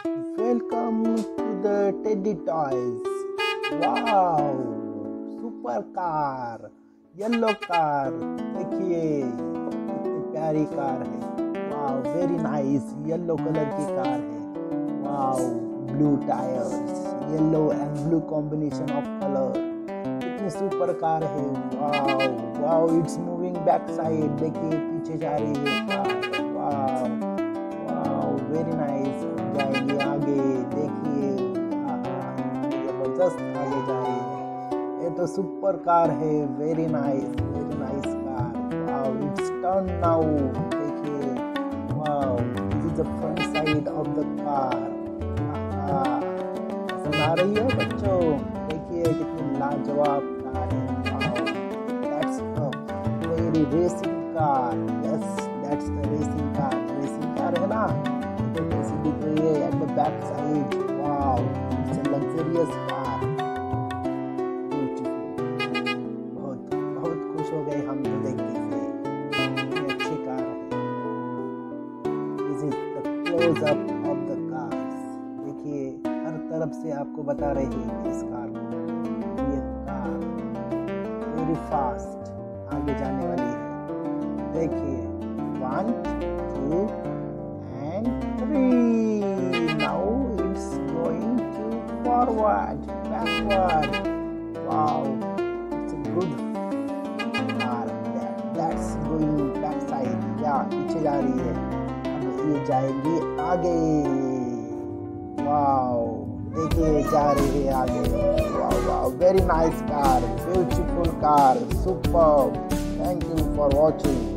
Welcome to the Teddy Toys. Wow, super car, yellow car, देखिए कितनी प्यारी car है। Wow, very nice, yellow colour की car है। Wow, blue tyres, yellow and blue combination of colour, कितनी super car है। Wow wow, it's moving back side, देखिए पीछे जा रही है car. Wow wow, very nice. जाएंगे आगे, देखिए जबरदस्त आगे जा रही है। ये तो सुपर कार है, very nice car. Wow, it's turn now, देखिए। Wow, this is the front side of the car. पसंद आ रही है बच्चों? देखिए कितनी लाजवाब कार है। Wow, that's a very racing car. Yes, that's the racing car. Racing car है ना, तो कैसी दिख रही है at the back side. Wow, it's a luxurious car, beautiful. बहुत बहुत खुश हो गए हम तो देख के, कितनी अच्छी कार है। This is the close up of the cars. देखिए हर तरफ से आपको बता रही है इस कार को। ये कार वेरी फास्ट आगे जाने वाली है। देखिए 1 2 and 3. Now it's going to forward, backward. Wow, it's a good car. That's going backside. Yeah, पीछे जा रही है। अब ये जाएगी आगे। वाव, देखिए जा रही है आगे। Wow wow, very nice car, beautiful car, super. Thank you for watching.